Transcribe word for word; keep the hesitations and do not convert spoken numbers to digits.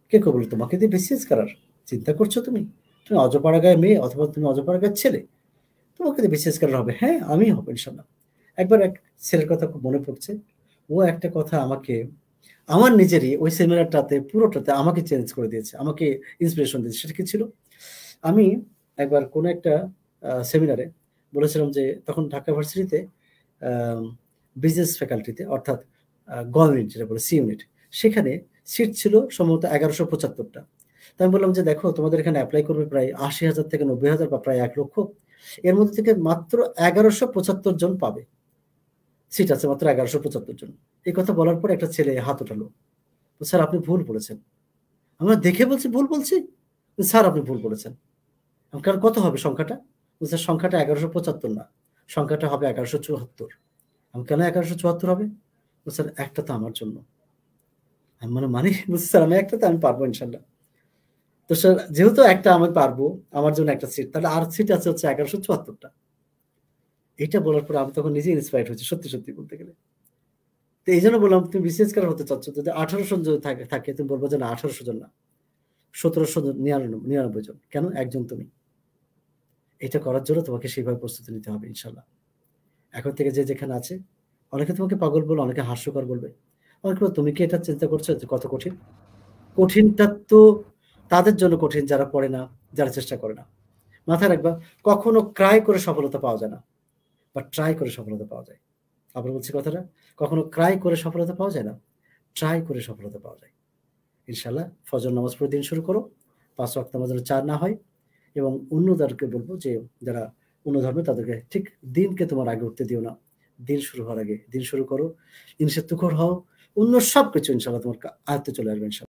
কে কে বলল তোমাকে দিয়ে বিসিএস করার চিন্তা করছো তুমি? তুমি অজপাড়া গাঁয়ের মেয়ে অথবা তুমি অজপাড়া গাঁয়ের ছেলে। তোমাকে দিয়ে বিসিএস করার হবে। হ্যাঁ, আমিই হব ইনশাআল্লাহ। একবার এক ছেলের কথা খুব মনে পড়ছে। ও একটা কথা আমাকে আমার নিজেরই ওই সেমিনারটাতে পুরোটাতে আমাকে চেঞ্জ করে দিয়েছে। আমাকে ইন্সপিরেশন দিয়েছে। সেটা কি ছিল? আমি একবার কোন একটা আ সেমিনারে বলেছিলাম যে তখন ঢাকা ভার্সিটিতে আম বিজনেস ফ্যাকাল্টিতে অর্থাৎ আ গ ইউনিট যেটা বলে সি ইউনিট সেখানে সিট ছিল সম্ভবত এগারোশো পঁচাত্তর টা। তো আমি বললাম যে, "দেখো তোমাদের এখানে এপ্লাই করবে প্রায় আশি হাজার থেকে নব্বই হাজার বা প্রায় এক লক্ষ। এর মধ্যে থেকে মাত্র এগারোশো পঁচাত্তর জন পাবে। সিট আছে মাত্র এগারোশো পঁচাত্তর জন।" এই কথা বলার পর একটা ছেলে হাত উঠালো। "স্যার আপনি ভুল বলেছেন।" আমরা দেখে বলছি ভুল বলছি? "স্যার আপনি ভুল বলেছেন।" আমি কারণ কত হবে সংখ্যাটা? বলছে সংখ্যাটা এগারোশো পঁচাত্তর না। সংখ্যাটা হবে এগারোশো চুয়াত্তর। আমি কেন এগারোশো চুয়াত্তর হবে? বলছে, "স্যার একটা তো আমার জন্য।" আমি বললাম, "মানে?" বলছে, "স্যার আমি একটা তো আমি পারবো ইনশাআল্লাহ।" তো স্যার যেহেতু একটা আমি পারবো, আমার জন্য একটা সিট। তাহলে আর সিট আছে হচ্ছে এগারোশো চুয়াত্তর টা। এটা বলার পরে আমি তখন নিজেই ইন্সপায়ার্ড হয়েছি সত্যি, সত্যি বলতে গেলে। তো এইজন্য বললাম তুমি বিসিএস ক্যাডার হতে চাচ্ছ। যদি আঠারোশো জন যদি থাকে থাকে তুমি বলবা যে না আঠারোশো জন না। সতেরোশো জন নিরানব্বই নিরানব্বই জন। কেন? একজন তুমি। এটা করার জন্য তোমাকে সেভাবে প্রস্তুতি নিতে হবে ইনশাআল্লাহ। এখন থেকে যে যেখানে আছে, অনেকে তোমাকে পাগল বলবে, অনেকে হাস্যকর বলবে। অনেকে বলবে, "তুমি কি এটা চিন্তা করছো যে কত কঠিন?" কঠিনটা তো তাদের জন্য কঠিন যারা পড়ে না, যারা চেষ্টা করে না। মাথায় রাখবা কখনো ক্রাই করে সফলতা পাওয়া যায় না। বাট ট্রাই করে সফলতা পাওয়া যায়। আবার বলছি কথাটা, কখনো ক্রাই করে সফলতা পাওয়া যায় না। ট্রাই করে সফলতা পাওয়া যায়। ইনশাআল্লাহ ফজর নামাজ পড়ে দিন শুরু করো। পাঁচ ওয়াক্ত নামাজ যেন চার না হয় এবং অন্যদেরকে বলব যে যারা অন্য ধর্মে তাদেরকে ঠিক দিনকে তোমার আগে উঠতে দিও না। দিন শুরু হওয়ার আগে দিন শুরু করো। দিন সে তুখর হও। অন্য সবকিছু ইনশাআল্লাহ তোমার কা আয়ত্তে চলে আসবে ইনশাআল্লাহ।